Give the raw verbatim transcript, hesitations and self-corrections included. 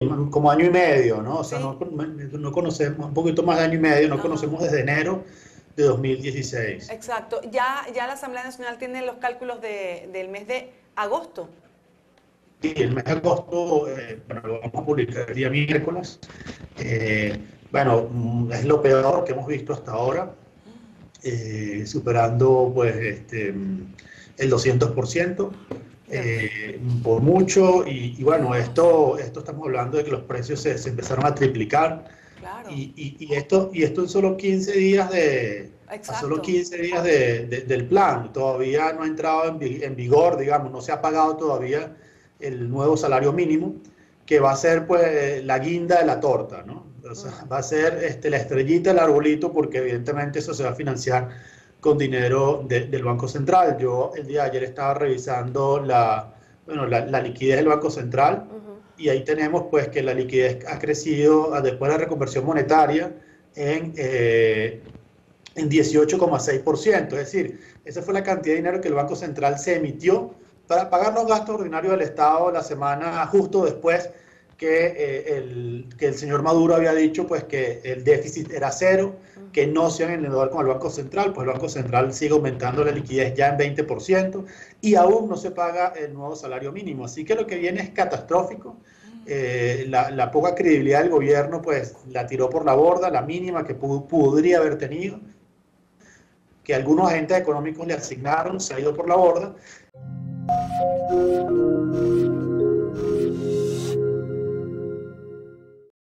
como año y medio, ¿no? O sea, Sí. no, no conocemos, un poquito más de año y medio, no Ajá. conocemos desde enero de dos mil dieciséis. Exacto. Ya, ya la Asamblea Nacional tiene los cálculos de, del mes de agosto. Y el mes de agosto, eh, bueno, lo vamos a publicar el día miércoles. Eh, bueno, mm, es lo peor que hemos visto hasta ahora, eh, superando pues este, mm, el doscientos por ciento, Dios, eh, por mucho. Y, y bueno, Dios, esto, esto estamos hablando de que los precios se, se empezaron a triplicar. claro, Y, y, y esto, y esto en solo quince días de, a solo exacto. quince días de, de, del plan. Todavía no ha entrado en, en, vigor, digamos, no se ha pagado todavía el nuevo salario mínimo, que va a ser pues la guinda de la torta, ¿no? O sea, Mm, va a ser este, la estrellita del arbolito, porque evidentemente eso se va a financiar con dinero de, del Banco Central. Yo el día de ayer estaba revisando la, bueno, la, la liquidez del Banco Central, ujú. y ahí tenemos pues que la liquidez ha crecido después de la reconversión monetaria en, eh, en dieciocho coma seis por ciento. Es decir, esa fue la cantidad de dinero que el Banco Central se emitió para pagar los gastos ordinarios del Estado la semana justo después que, eh, el, que el señor Maduro había dicho pues que el déficit era cero, que no se han endeudado con el Banco Central, pues el Banco Central sigue aumentando la liquidez ya en veinte por ciento y aún no se paga el nuevo salario mínimo. Así que lo que viene es catastrófico. Eh, la, la, poca credibilidad del gobierno pues la tiró por la borda, la mínima que podría haber tenido, que algunos agentes económicos le asignaron, se ha ido por la borda.